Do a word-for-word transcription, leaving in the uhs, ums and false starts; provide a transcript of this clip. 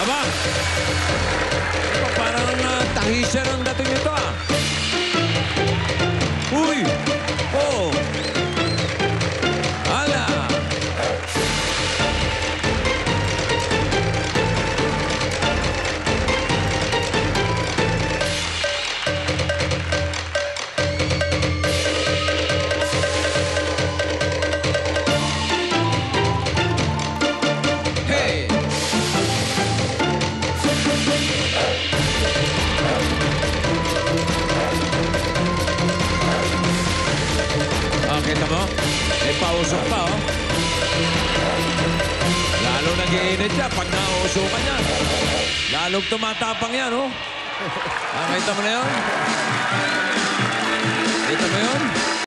Aba! Ito, parang uh, tahisyan ang dating nito, ah. Uy! Oh! Ala! Hey! Ah, kita mo? May pausok pa, oh. Lalo nag-iinit siya pag nauusukan niya. Lalong tumatapang yan, oh. Ah, kita mo na yun? Kita mo yun?